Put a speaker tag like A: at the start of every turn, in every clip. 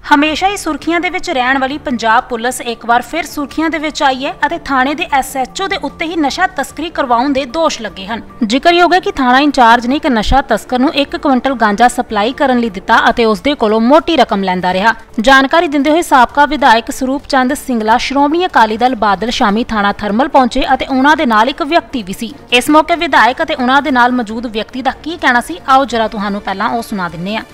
A: हमेशा ही सुर्खियां दे विच रहण वाली पंजाब पुलिस एक बार फिर सुर्खियां दे विच आई है अते थाणे दे SHO दे उत्ते ही नशा तस्करी करवाउण दे दोष लगे हन। जिक्रयोग है कि थाणा इंचार्ज ने एक नशा तस्कर नूं 1 क्विंटल गांजा सप्लाई करन लई दिता अते उस दे कोलों मोटी रकम लैंदा रहा। जानकारी दिंदे होए साबका विधायक स्वरूप चंद सिंगला श्रोमणी अकाली दल बादल शामी थाणा थर्मल पहुंचे अते उन्हां दे नाल एक व्यक्ति भी सी। इस मौके विधायक अते उन्हां दे नाल मौजूद व्यक्ति दा की कहना सी, आओ जरा तुहानूं पहलां ओह सुना दिंने आ।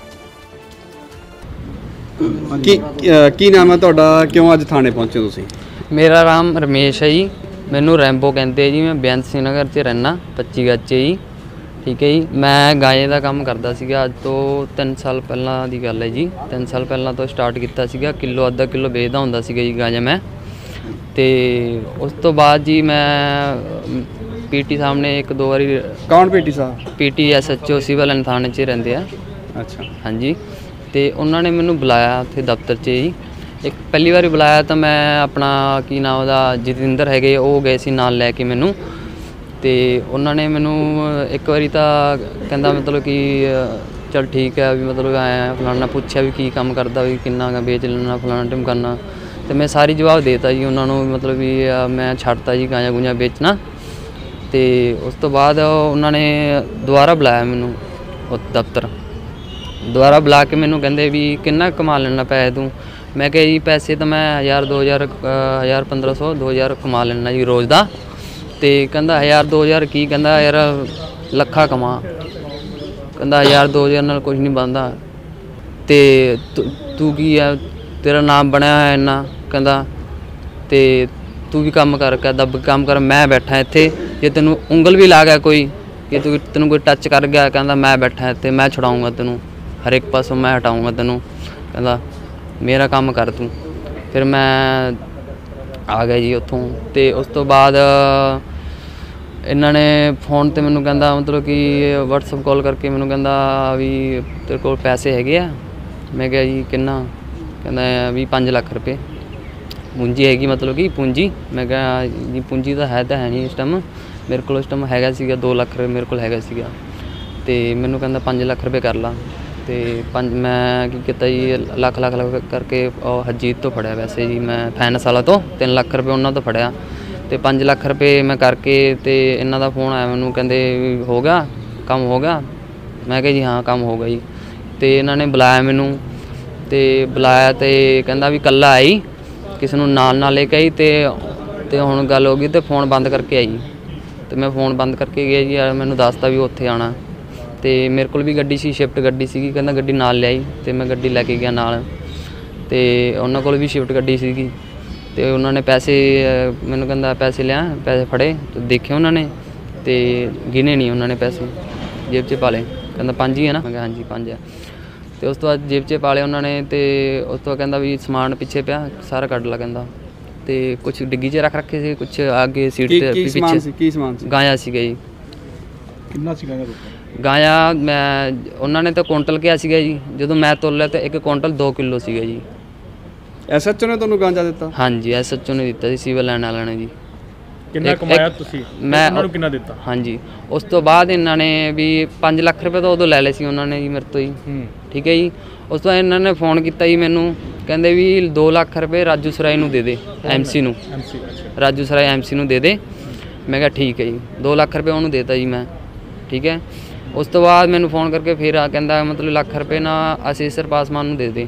B: की नाम है तुहाडा, क्यों अज थाने पहुंचे तुसीं?
C: मेरा नाम रमेश है जी, मैनू रैंबो कहते जी। मैं बेअंत सिंह नगर च रहना 25 गज जी। ठीक है जी। मैं गांजे का काम करता सीगा, अज तो 3 साल पहला की गल है जी। 3 साल पहला तो स्टार्ट किया सीगा, किलो अद्धा किलो बेचता हुंदा सीगा जी गांजा मैं। तो उस तो बाद जी मैं PT साहब ने 1-2 बारी।
B: कौन PT साहब?
C: PT SHO सिविल थाने च रहिंदे आ। अच्छा हाँ जी। तो उन्होंने मैनू बुलाया उत्थे दफ्तर च जी। एक पहली बार बुलाया तो मैं अपना की नाम उहदा जतिंदर है वो गए सी नाल लैके मैनू। तो उन्होंने मैनू एक बारी तो कहता मतलब कि चल ठीक है भी, मतलब आया फलाना पूछया भी की काम करता भी किन्ना बेच लेना फलाना टाइम करना। तो मैं सारी जवाब देता जी उन्होंने, मतलब भी मैं छड्डता जी गांजा गुंजा बेचना। तो उस तो बाद उन्होंने दोबारा बुलाया मैनू दफ्तर, दोबारा बुला के मैनू कहते भी किन्ना कमा लेना पैसे तू। मैं कहा जी पैसे तो मैं 1000 1500 2000 कमा लेना जी रोज़ का। तो कहता 1000 2000 की, कहता यार लखा कमा, कहता 1000 2000 नाल कुछ नहीं बनता। तो तू की है, तेरा नाम बनया है इन्ना, कहता तो तू भी काम कर, क्या दब काम कर, मैं बैठा इत्थे, जे तेनू उंगल भी ला गया कोई कि तेनू कोई टच कर गया, कहता मैं बैठा इत्थे, मैं छुड़ाऊँगा तेनू, हर एक पासों मैं हटाऊँगा तेनू, कहता मेरा काम कर तू। फिर मैं आ गया जी उत्थों। तो उस तो बाद इन्होंने फोन ते मैनू कहता, मतलब कि WhatsApp कॉल करके मैनू कहता भी तेरे को पैसे हैगे आ। मैं कहा जी किन्ना, कहता भी 5 लाख रुपये पूंजी हैगी, मतलब कि पूंजी। मैं कहा जी पूंजी तो है नहीं इस टाइम मेरे को, इस टाइम हैगा सीगा 2 लाख रुपये मेरे को हैगा सीगा। तो मैनू कहता 5 लाख रुपये कर ला। तो मैं की किया जी लाख करके हरजीत तो फड़िया वैसे जी, मैं फाइनैंस वाला तो 3 लाख रुपये उन्होंने तो फड़िया। तो 5 लाख रुपये मैं करके, तो इन्हों का फोन आया मैनू, कहते हो गया काम हो गया। मैं कहा जी हाँ काम हो गया जी। तो इन्होंने बुलाया मैनू, तो बुलाया तो कहता भी कल्ला आई, किसी को नाल लेके आई। तो हुण गल हो गई, तो फोन बंद करके आई। तो मैं फोन बंद करके गया जी, मैनू दसता भी उत्थे आना। तो मेरे को भी गड्डी सी, शिफ्ट गड्डी सी, कहता गड्डी नाल लियाई। तो मैं गड्डी लैके गया नाल। तो उन्होंने को भी शिफ्ट गड्डी सी। तो उन्होंने पैसे मैनू कहता पैसे लिया, पैसे फड़े, तो देखे उन्होंने, तो गिने नहीं उन्होंने पैसे, जेब च पा ले। कहता 5 ही है ना, मैं कहा हाँ जी 5 है। तो उस तो बाद जेब च पा ले उन्होंने। तो उस तो कहता भी समान पिछे पिया सारा कढ़ ला, कहता। तो कुछ डिग्गी च रख रखे थे, कुछ आगे सीट पिछे गांजा सी जी।
B: कितना सी
C: गांजा मैं उन्होंने तो कुंटल किया सीगा जी, जो मैं तोलिया तो 1 कुंटल 2 किलो सीगा जी।
B: SHO ने तुहानू गांजा दिता?
C: हाँ जी SHO ने दिता जी, सिविल लाइन वाले ने जी।
B: कितना कमाया तुसी?
C: मैं
B: उन्होंने कितना दिता?
C: हाँ जी। उस तो बाद इन्होंने भी 5 लाख रुपये तो उदों ले ले सी उन्होंने जी मेरे तो जी। ठीक है जी। उस तो इन्होंने फोन किया जी मैनू, कहते भी 2 लाख रुपये राजू सराय नूं दे दे, MC नूं, राजू सराय MC नूं दे दे। मैं कहा ठीक है जी, 2 लाख रुपये उन्होंने देता जी मैं। ठीक है। उस तो बाद मैनू फोन करके फिर कहता मतलब लाख रुपये ना आशीष पासवान नूं दे दे।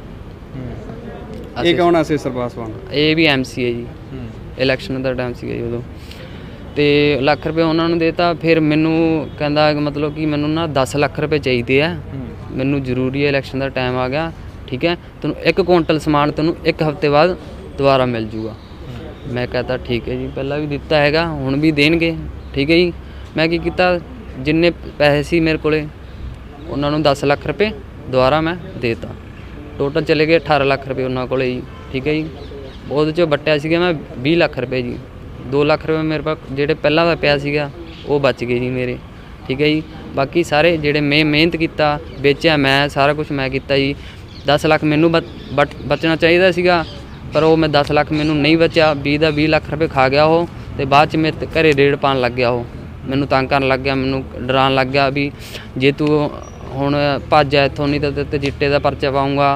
B: ये कौन आशीष पासवान?
C: ये भी MC है जी, इलैक्शन का टाइम सी जी उदों। तो लाख रुपये उन्होंने देता। फिर मैनू कहता मतलब कि मैनू ना 10 लाख रुपये चाहिए है, मैनू जरूरी है, इलैक्शन का टाइम आ गया। ठीक है, तेनू 1 कुंटल समान तेनू 1 हफ्ते बाद दोबारा मिल जूगा। मैं कहता ठीक है जी, पहला भी दिता है, हुण भी देणगे। ठीक है जी। मैं की कीता, जिन्ने पैसे सी मेरे को उन्होंने 10 लाख रुपये दोबारा मैं देता, टोटल चले गए 18 लाख रुपये उन्होंने को जी। ठीक है जी। वो बट्टिया सीगा मैं 20 लाख रुपये जी। 2 लाख रुपये मेरे पास जेडे पहला का पिया सीगा वो बच गए जी मेरे। ठीक है जी। बाकी सारे जेडे मैं मेहनत किया बेचा, मैं सारा कुछ मैं किया जी। 10 लाख मैनू बचना चाहिए सीगा, पर वो मैं 10 लाख मैनू नहीं बचा, 20 लाख रुपये खा गया वो। तो बाद च मेरे घरे रेड पान लग गया वो, मैनू तंग करन लग गया, मैनू डरान लग गया भी जे तू हुण भज जा इत्थों, नहीं तो चिट्टे का परचा पाऊँगा,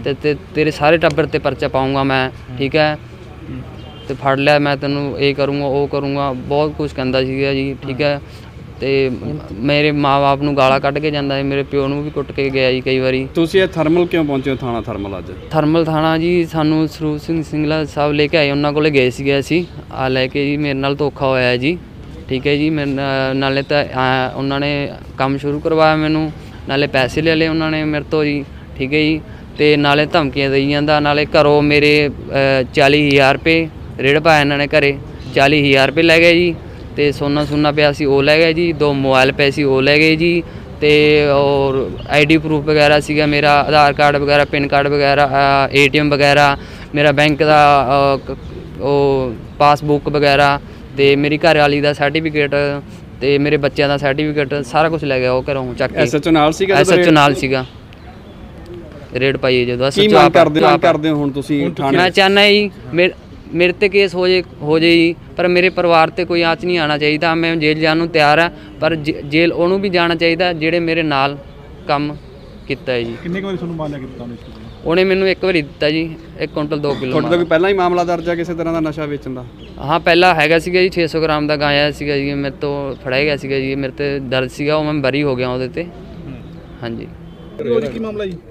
C: ਤੇ ਤੇਰੇ ਸਾਰੇ ਟੱਬਰ ਤੇ ਪਰਚਾ ਪਾਊਂਗਾ ਮੈਂ, ਠੀਕ ਹੈ, ਤੇ ਫੜ ਲਿਆ ਮੈਂ ਤੈਨੂੰ, ਇਹ ਕਰੂੰਗਾ ਉਹ ਕਰੂੰਗਾ, ਬਹੁਤ ਕੁਝ ਕਹਿੰਦਾ ਸੀਗਾ ਜੀ, ਠੀਕ ਹੈ। ਤੇ ਮੇਰੇ ਮਾਂ-ਬਾਪ ਨੂੰ ਗਾਲਾਂ ਕੱਢ ਕੇ ਜਾਂਦਾ ਹੈ, ਮੇਰੇ ਪਿਓ ਨੂੰ ਵੀ ਕੁੱਟ ਕੇ ਗਿਆ ਜੀ ਕਈ ਵਾਰੀ।
B: ਤੁਸੀਂ ਇਹ ਥਰਮਲ ਕਿਉਂ ਪਹੁੰਚੇ ਹੋ, ਥਾਣਾ ਥਰਮਲ ਅੱਜ?
C: ਥਰਮਲ ਥਾਣਾ ਜੀ ਸਾਨੂੰ ਸਰੂਪ ਸਿੰਘ ਸਿੰਗਲਾ ਸਾਹਿਬ ਲੈ ਕੇ ਆਏ, ਉਹਨਾਂ ਕੋਲੇ ਗਏ ਸੀਗੇ ਅਸੀਂ, ਆ ਲੈ ਕੇ ਜੀ ਮੇਰੇ ਨਾਲ ਧੋਖਾ ਹੋਇਆ ਜੀ, ਠੀਕ ਹੈ ਜੀ। ਮੇਰੇ ਨਾਲੇ ਤਾਂ ਉਹਨਾਂ ਨੇ ਕੰਮ ਸ਼ੁਰੂ ਕਰਵਾਇਆ ਮੈਨੂੰ, ਨਾਲੇ ਪੈਸੇ ਲੈ ਲਏ ਉਹਨਾਂ ਨੇ ਮੇਰੇ ਤੋਂ ਜੀ, ਠੀਕ ਹੈ ਜੀ, ਤੇ ਨਾਲੇ ਧਮਕੀਆਂ ਦੇਈ ਜਾਂਦਾ, ਨਾਲੇ ਘਰੋਂ ਮੇਰੇ 40,000 ਰੁਪਏ ਰੇੜ ਪਾਇਆ ਇਹਨਾਂ ਨੇ, ਘਰੇ 40,000 ਰੁਪਏ ਲੈ ਗਏ ਜੀ, ਤੇ ਸੋਨਾ ਸੁਨਾ ਪਿਆ ਸੀ ਉਹ ਲੈ ਗਏ ਜੀ, 2 ਮੋਬਾਈਲ ਪਏ ਸੀ ਉਹ ਲੈ ਗਏ ਜੀ, ਤੇ ਔਰ ID ਪ੍ਰੂਫ ਵਗੈਰਾ ਸੀਗਾ ਮੇਰਾ, ਆਧਾਰ ਕਾਰਡ ਵਗੈਰਾ, ਪੈਨ ਕਾਰਡ ਵਗੈਰਾ, ATM ਵਗੈਰਾ, ਮੇਰਾ ਬੈਂਕ ਦਾ ਉਹ ਪਾਸਬੁੱਕ ਵਗੈਰਾ, ਤੇ ਮੇਰੀ ਘਰ ਵਾਲੀ ਦਾ ਸਰਟੀਫਿਕੇਟ, ਤੇ ਮੇਰੇ ਬੱਚਿਆਂ ਦਾ ਸਰਟੀਫਿਕੇਟ, ਸਾਰਾ ਕੁਝ ਲੈ ਗਿਆ ਉਹ ਘਰੋਂ ਚੱਕ ਕੇ।
B: SHO ਨਾਲ ਸੀਗਾ?
C: SHO ਨਾਲ ਸੀਗਾ, ਰੇਡ ਪਾਈ ਜਦੋਂ।
B: ਕੀ ਮੰਗ ਕਰਦੇ ਹੋ ਹੁਣ ਤੁਸੀਂ ਥਾਣੇ?
C: ਮੈਂ ਚਾਹੁੰਦਾ ਜੀ ਮੇਰੇ ਤੇ ਕੇਸ ਹੋ ਜੇ ਜੀ, ਪਰ ਮੇਰੇ ਪਰਿਵਾਰ ਤੇ ਕੋਈ ਆਂਚ ਨਹੀਂ ਆਉਣਾ ਚਾਹੀਦਾ। ਮੈਂ ਜੇਲ੍ਹ ਜਾਣ ਨੂੰ ਤਿਆਰ ਹਾਂ, ਪਰ ਜੇਲ੍ਹ ਉਹਨੂੰ ਵੀ ਜਾਣਾ ਚਾਹੀਦਾ ਜਿਹੜੇ ਮੇਰੇ ਨਾਲ ਕੰਮ ਕੀਤਾ ਹੈ ਜੀ।
D: ਕਿੰਨੇ ਕੁ ਵਾਰੀ ਤੁਹਾਨੂੰ ਮਾਲ ਲੈ ਕੇ ਦਿੱਤਾ
C: ਉਹਨੇ ਮੈਨੂੰ 1 ਵਾਰੀ ਦਿੱਤਾ ਜੀ, 1 ਕੁਇੰਟਲ 2 ਕਿਲੋ।
B: ਤੁਹਾਡੇ ਤੋਂ ਪਹਿਲਾਂ ਹੀ ਮਾਮਲਾ ਦਰਜ ਹੈ ਕਿਸੇ ਤਰ੍ਹਾਂ ਦਾ ਨਸ਼ਾ ਵੇਚਣ ਦਾ?
C: ਹਾਂ ਪਹਿਲਾਂ ਹੈਗਾ ਸੀਗਾ ਜੀ, 600 ਗ੍ਰਾਮ ਦਾ ਗਾਇਆ ਸੀਗਾ ਜੀ, ਮੇਰੇ ਤੋਂ ਫੜਿਆ ਗਿਆ ਸੀਗਾ ਜੀ, ਮੇਰੇ ਤੇ ਦਰਦ ਸੀਗਾ, ਉਹ ਮੈਂ ਬਰੀ ਹੋ ਗਿਆ ਉਹਦੇ ਤੇ। ਹਾਂਜੀ
D: ਕੀ ਮਾਮਲਾ ਜੀ?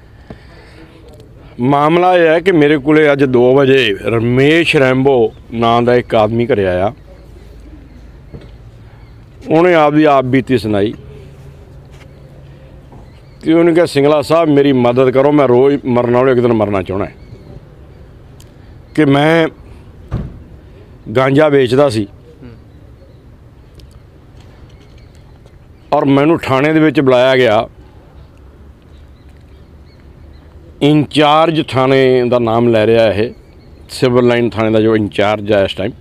E: ਮਾਮਲਾ ਇਹ ਹੈ ਕਿ ਮੇਰੇ ਕੋਲੇ ਅੱਜ 2 ਵਜੇ ਰਮੇਸ਼ ਰੈਂਬੋ ਨਾਂ ਦਾ ਇੱਕ ਆਦਮੀ ਘਰੇ ਆਇਆ। ਉਹਨੇ ਆਪਦੀ ਆਪ ਬੀਤੀ ਸੁਣਾਈ ਕਿ ਉਹਨੇ ਕਿਹਾ ਸਿੰਗਲਾ ਸਾਹਿਬ ਮੇਰੀ ਮਦਦ ਕਰੋ, ਮੈਂ ਰੋਜ਼ ਮਰਨ ਵਾਲੇ ਇੱਕ ਦਿਨ ਮਰਨਾ ਚਾਹੁੰਦਾ। ਕਿ ਮੈਂ ਗਾਂਜਾ ਵੇਚਦਾ ਸੀ ਔਰ ਮੈਨੂੰ ਥਾਣੇ ਦੇ ਵਿੱਚ ਬੁਲਾਇਆ ਗਿਆ। ਇੰਚਾਰਜ ਥਾਣੇ ਦਾ ਨਾਮ ਲੈ ਰਿਹਾ ਇਹ, ਸਿਵਲ ਲਾਈਨ ਥਾਣੇ ਦਾ ਜੋ ਇੰਚਾਰਜ ਹੈ ਇਸ ਟਾਈਮ।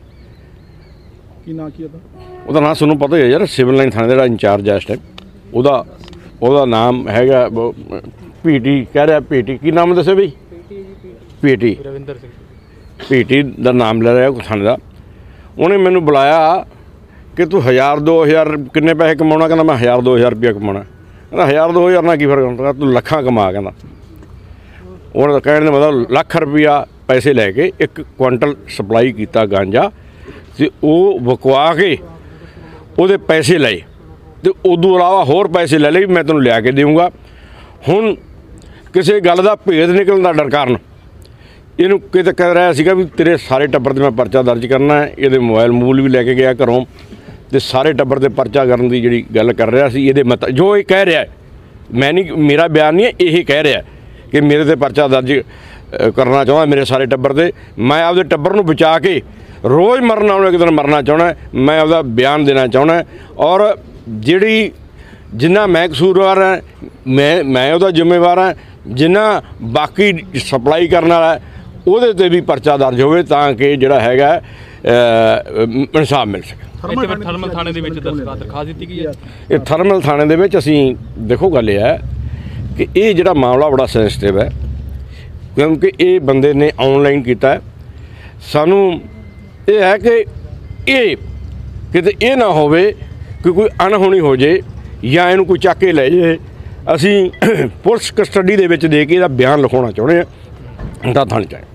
D: ਕੀ ਨਾਂ ਕੀ
E: ਉਹਦਾ ਨਾਂ ਤੁਹਾਨੂੰ ਪਤਾ ਹੀ ਹੈ ਯਾਰ, ਸਿਵਲ ਲਾਈਨ ਥਾਣੇ ਦਾ ਜਿਹੜਾ ਇੰਚਾਰਜ ਹੈ ਇਸ ਟਾਈਮ, ਉਹਦਾ ਨਾਮ ਹੈਗਾ PT ਕਹਿ ਰਿਹਾ। PT ਕੀ ਨਾਮ ਦੱਸਿਆ ਬਈ? PT ਰਵਿੰਦਰ ਸਿੰਘ। PT ਦਾ ਨਾਮ ਲੈ ਰਿਹਾ ਥਾਣੇ ਦਾ। ਉਹਨੇ ਮੈਨੂੰ ਬੁਲਾਇਆ ਕਿ ਤੂੰ 1000-2000 ਕਿੰਨੇ ਪੈਸੇ ਕਮਾਉਣਾ? ਕਹਿੰਦਾ ਮੈਂ 1000-2000 ਰੁਪਇਆ ਕਮਾਉਣਾ। ਕਹਿੰਦਾ 1000-2000 ਨਾਲ ਕੀ ਫਰਕ ਹੁੰਦਾ, ਤੂੰ ਲੱਖਾਂ ਕਮਾ। ਕਹਿੰਦਾ ਉਹਨਾਂ ਦਾ ਕਹਿਣ ਦਾ ਮਤਲਬ ਲੱਖ ਰੁਪਇਆ ਪੈਸੇ ਲੈ ਕੇ 1 ਕੁਇੰਟਲ ਸਪਲਾਈ ਕੀਤਾ ਗਾਂਜਾ, ਅਤੇ ਉਹ ਵਿਕਵਾ ਕੇ ਉਹਦੇ ਪੈਸੇ ਲਏ, ਅਤੇ ਉਦੋਂ ਇਲਾਵਾ ਹੋਰ ਪੈਸੇ ਲੈ ਲਏ ਵੀ ਮੈਂ ਤੈਨੂੰ ਲਿਆ ਕੇ ਦੇਊਂਗਾ। ਹੁਣ ਕਿਸੇ ਗੱਲ ਦਾ ਭੇਦ ਨਿਕਲਣ ਦਾ ਡਰ ਕਾਰਨ ਇਹਨੂੰ ਕਿਤੇ ਕਹਿ ਰਿਹਾ ਸੀਗਾ ਵੀ ਤੇਰੇ ਸਾਰੇ ਟੱਬਰ 'ਤੇ ਮੈਂ ਪਰਚਾ ਦਰਜ ਕਰਨਾ ਹੈ। ਇਹਦੇ ਮੋਬਾਈਲ ਮੂਲ ਵੀ ਲੈ ਕੇ ਗਿਆ ਘਰੋਂ, ਅਤੇ ਸਾਰੇ ਟੱਬਰ 'ਤੇ ਪਰਚਾ ਕਰਨ ਦੀ ਜਿਹੜੀ ਗੱਲ ਕਰ ਰਿਹਾ ਸੀ, ਇਹਦੇ ਜੋ ਇਹ ਕਹਿ ਰਿਹਾ, ਮੈਂ ਨਹੀਂ, ਮੇਰਾ ਬਿਆਨ ਨਹੀਂ ਹੈ, ਇਹ ਕਹਿ ਰਿਹਾ ਕਿ ਮੇਰੇ 'ਤੇ ਪਰਚਾ ਦਰਜ ਕਰਨਾ ਚਾਹੁੰਦਾ ਮੇਰੇ ਸਾਰੇ ਟੱਬਰ 'ਤੇ। ਮੈਂ ਆਪਦੇ ਟੱਬਰ ਨੂੰ ਬਚਾ ਕੇ ਰੋਜ਼ ਮਰਨ ਵਾਲੇ ਇੱਕ ਦਿਨ ਮਰਨਾ ਚਾਹੁੰਦਾ। ਮੈਂ ਆਪਦਾ ਬਿਆਨ ਦੇਣਾ ਚਾਹੁੰਦਾ, ਔਰ ਜਿਹੜੀ ਜਿੰਨਾ ਮੈਂ ਕਸੂਰਵਾਰ ਹਾਂ, ਮੈਂ ਉਹਦਾ ਜ਼ਿੰਮੇਵਾਰ ਹਾਂ, ਜਿੰਨਾ ਬਾਕੀ ਸਪਲਾਈ ਕਰਨ ਵਾਲਾ ਉਹਦੇ 'ਤੇ ਵੀ ਪਰਚਾ ਦਰਜ ਹੋਵੇ ਤਾਂ ਕਿ ਜਿਹੜਾ ਹੈਗਾ ਇਨਸਾਫ ਮਿਲ ਸਕੇ।
D: ਥਰਮਲ ਥਾਣੇ ਦੇ ਵਿੱਚ ਦਰਖਾਸਤ ਦਿੱਤੀ ਗਈ ਹੈ।
E: ਇਹ ਥਰਮਲ ਥਾਣੇ ਦੇ ਵਿੱਚ ਅਸੀਂ ਦੇਖੋ ਗੱਲ ਇਹ ਹੈ ਕਿ ਇਹ ਜਿਹੜਾ ਮਾਮਲਾ ਬੜਾ ਸੈਂਸਿਟਿਵ ਹੈ, ਕਿਉਂਕਿ ਇਹ ਬੰਦੇ ਨੇ ਆਨਲਾਈਨ ਕੀਤਾ ਹੈ। ਸਾਨੂੰ ਇਹ ਹੈ ਕਿ ਇਹ ਕਿਤੇ ਇਹ ਨਾ ਹੋਵੇ ਕਿ ਕੋਈ ਅਣਹੋਣੀ ਹੋ ਜੇ ਜਾਂ ਇਹਨੂੰ ਕੋਈ ਚੱਕ ਕੇ ਲੈ ਜੇ। ਅਸੀਂ ਪੁਲਿਸ ਕਸਟਡੀ ਦੇ ਵਿੱਚ ਦੇ ਕੇ ਇਹਦਾ ਬਿਆਨ ਲਿਖਾਉਣਾ ਚਾਹੁੰਦੇ ਹਾਂ ਤਾਂ ਥਾਣੇ 'ਚ ਆਏ।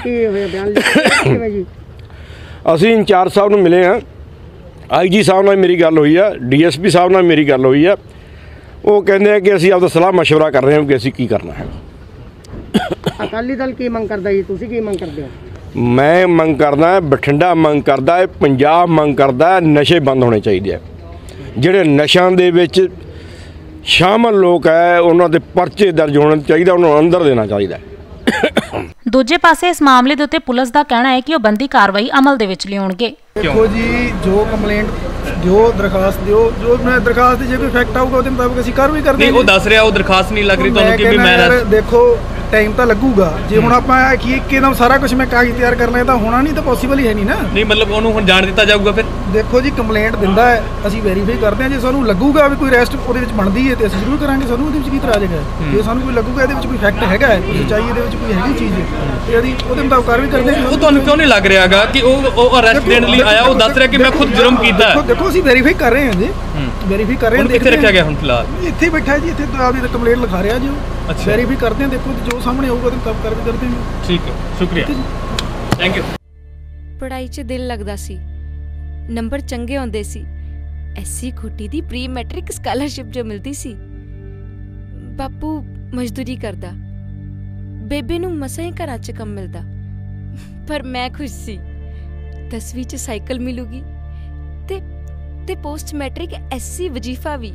E: ਅਸੀਂ ਇੰਚਾਰਜ ਸਾਹਿਬ ਨੂੰ ਮਿਲੇ ਹਾਂ, IG ਸਾਹਿਬ ਨਾਲ ਮੇਰੀ ਗੱਲ ਹੋਈ ਆ, DSP ਸਾਹਿਬ ਨਾਲ ਮੇਰੀ ਗੱਲ ਹੋਈ ਆ। ਉਹ ਕਹਿੰਦੇ ਆ ਕਿ ਅਸੀਂ ਆਪਦਾ ਸਲਾਹ ਮਸ਼ਵਰਾ ਕਰ ਰਹੇ ਹਾਂ ਕਿ ਅਸੀਂ ਕੀ ਕਰਨਾ ਹੈ।
F: ਅਕਾਲੀ ਦਲ ਕੀ ਮੰਗ ਕਰਦਾ ਜੀ, ਤੁਸੀਂ ਕੀ ਮੰਗ ਕਰਦੇ ਹੋ?
E: ਮੈਂ ਮੰਗ ਕਰਦਾ, ਬਠਿੰਡਾ ਮੰਗ ਕਰਦਾ ਹੈ, ਪੰਜਾਬ ਮੰਗ ਕਰਦਾ, ਨਸ਼ੇ ਬੰਦ ਹੋਣੇ ਚਾਹੀਦੇ ਆ। ਜਿਹੜੇ ਨਸ਼ਿਆਂ ਦੇ ਵਿੱਚ ਸ਼ਾਮਲ ਲੋਕ ਹੈ ਉਹਨਾਂ ਦੇ ਪਰਚੇ ਦਰਜ ਹੋਣੇ ਚਾਹੀਦਾ, ਉਹਨਾਂ ਨੂੰ ਅੰਦਰ ਦੇਣਾ ਚਾਹੀਦਾ।
A: ਦੂਜੇ ਪਾਸੇ ਇਸ ਮਾਮਲੇ ਦੇ ਉੱਤੇ ਪੁਲਿਸ ਦਾ ਕਹਿਣਾ ਹੈ ਕਿ ਉਹ ਬੰਦੀ ਕਾਰਵਾਈ ਅਮਲ ਦੇ ਵਿੱਚ ਲਿਆਉਣਗੇ।
D: ਦੇਖੋ ਜੀ, ਜੋ ਕੰਪਲੇਂਟ ਦਿਓ, ਦਰਖਾਸਤ ਦਿਓ, ਜੋ ਮੈਂ ਦਰਖਾਸਤ ਜੇ ਕੋਈ ਫੈਕਟ ਆਊਗਾ ਉਹਦੇ ਮੁਤਾਬਕ ਅਸੀਂ ਕਾਰਵਾਈ ਕਰਦੇ ਹਾਂ।
G: ਨਹੀਂ ਉਹ ਦੱਸ ਰਿਹਾ ਉਹ ਦਰਖਾਸਤ ਨਹੀਂ ਲੱਗ ਰਹੀ ਤੁਹਾਨੂੰ ਕਿ ਵੀ ਮੈਂ
D: ਦੇਖੋ ਟਾਈਮ ਤਾਂ ਲੱਗੂਗਾ। ਜੇ ਹੁਣ ਆਪਾਂ ਕੀ ਇੱਕਦਮ ਸਾਰਾ ਕੁਝ ਮੈਂ ਕਾਗਜ਼ ਤਿਆਰ ਕਰ ਲਿਆ ਤਾਂ ਹੋਣਾ ਨਹੀਂ, ਤਾਂ ਪੋਸੀਬਲ ਹੀ ਹੈ ਨਹੀਂ ਨਾ।
G: ਨਹੀਂ ਮਤਲਬ ਉਹਨੂੰ ਹੁਣ ਜਾਣ ਦਿੱਤਾ ਜਾਊਗਾ ਫਿਰ
D: ਦੇਖੋ ਜੀ ਕੰਪਲੇਂਟ ਦਿੰਦਾ ਹੈ, ਅਸੀਂ ਵੈਰੀਫਾਈ ਕਰਦੇ ਹਾਂ। ਜੇ ਸਾਨੂੰ ਲੱਗੂਗਾ ਵੀ ਕੋਈ ਅਰੈਸਟ ਉਹਦੇ ਵਿੱਚ ਬਣਦੀ ਹੈ ਤੇ ਅਸੀਂ ਜ਼ਰੂਰ ਕਰਾਂਗੇ। ਸਾਨੂੰ ਉਹਦੇ ਵਿੱਚ ਕੀ ਇਤਰਾਜ਼ ਹੈਗਾ? ਜੇ ਸਾਨੂੰ ਕੋਈ ਲੱਗੂਗਾ ਇਹਦੇ ਵਿੱਚ ਕੋਈ ਫੈਕਟ ਹੈਗਾ ਹੈ, ਕੋਈ ਸੱਚਾਈ ਇਹਦੇ ਵਿੱਚ ਕੋਈ ਹੈਗੀ ਚੀਜ਼ ਤੇ ਅਸੀਂ ਉਹਦੇ ਮੁਤਾਬਕ ਕਾਰਵਾਈ ਕਰਦੇ ਹਾਂ।
G: ਉਹ ਤੁਹਾਨੂੰ ਕਿਉਂ ਨਹੀਂ ਲੱਗ ਰਿਹਾਗਾ ਕਿ ਉਹ ਅਰੈਸਟ ਦੇਣ ਲਈ ਆਇਆ? ਉਹ ਦੱਸ ਰਿਹਾ ਕਿ ਮੈਂ ਖੁਦ ਜੁਰਮ ਕੀਤਾ ਹੈ।
D: ਦੇਖੋ ਅਸੀਂ ਵੈਰੀਫਾਈ ਕਰ ਰਹੇ ਹਾਂ ਜੀ, ਵੈਰੀਫਾਈ ਕਰ ਰਹੇ ਹਾਂ।
G: ਕਿੱਥੇ ਰੱਖਿਆ ਗਿਆ ਹੁਣ ਫਿਲਹਾਲ?
D: ਇੱਥੇ ਹੀ ਬੈਠਾ ਜੀ, ਇੱਥੇ ਆਪਦੀ ਕੰਪਲੇਂਟ ਲਿਖਾ ਰਿਹਾ ਜੀ।
G: ਅੱਛਾ,
D: ਵੈਰੀਫਾਈ ਕਰਦੇ ਹਾਂ। ਦੇਖੋ ਜੋ ਸਾਹਮਣੇ ਆਊਗਾ ਉਹਦੇ ਮੁਤਾਬਕ ਕਾਰਵਾਈ ਕਰਦੇ ਹਾਂ।
G: ਠੀਕ ਹੈ, ਸ਼ੁਕਰੀਆ, ਥੈਂਕ ਯੂ।
H: ਪੜ੍ਹਾਈ 'ਚ ਦਿਲ ਲੱਗਦਾ ਸੀ, ਨੰਬਰ ਚੰਗੇ ਆਉਂਦੇ ਸੀ। ਐਸੀ ਖੋਟੀ ਦੀ ਪ੍ਰੀ ਮੈਟ੍ਰਿਕ ਸਕਾਲਰਸ਼ਿਪ ਜੋ ਮਿਲਦੀ ਸੀ। ਬਾਪੂ ਮਜ਼ਦੂਰੀ ਕਰਦਾ, ਬੇਬੇ ਨੂੰ ਮਸਾਂ ਹੀ ਘਰਾਂ 'ਚ ਕੰਮ ਮਿਲਦਾ, ਪਰ ਮੈਂ ਖੁਸ਼ ਸੀ। 10ਵੀਂ 'ਚ ਸਾਈਕਲ ਮਿਲੂਗੀ ਤੇ ਪੋਸਟ ਮੈਟ੍ਰਿਕ ਐਸੀ ਵਜੀਫਾ ਵੀ।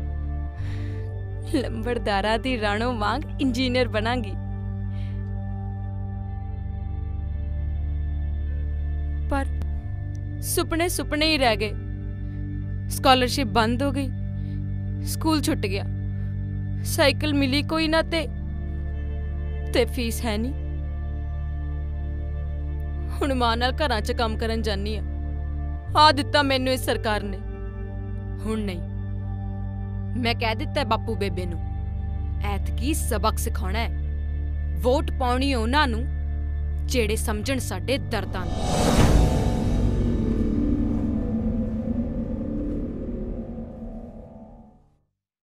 H: ਲੰਬੜਦਾਰਾਂ ਦੀ ਰਾਣੋ ਵਾਂਗ ਇੰਜੀਨੀਅਰ ਬਣਾਂਗੀ। ਪਰ ਸੁਪਨੇ ਹੀ ਰਹਿ ਗਏ। ਸਕਾਲਰਸ਼ਿਪ ਬੰਦ ਹੋ ਗਈ, ਸਕੂਲ ਛੁੱਟ ਗਿਆ, ਸਾਈਕਲ ਮਿਲੀ ਕੋਈ ਨਾ ਤੇ ਫੀਸ ਹੈ ਨਹੀਂ। ਹੁਣ ਮਾਂ ਨਾਲ ਘਰਾਂ 'ਚ ਕੰਮ ਕਰਨ ਜਾਨੀ ਆ ਦਿੱਤਾ ਮੈਨੂੰ ਇਸ ਸਰਕਾਰ ਨੇ। ਹੁਣ ਨਹੀਂ, ਮੈਂ ਕਹਿ ਦਿੱਤਾ ਬਾਪੂ ਬੇਬੇ ਨੂੰ, ਐਤਕੀ ਸਬਕ ਸਿਖਾਉਣਾ ਹੈ। ਵੋਟ ਪਾਉਣੀ ਉਹਨਾਂ ਨੂੰ ਜਿਹੜੇ ਸਮਝਣ ਸਾਡੇ ਦਰਦਾਂ ਨੂੰ।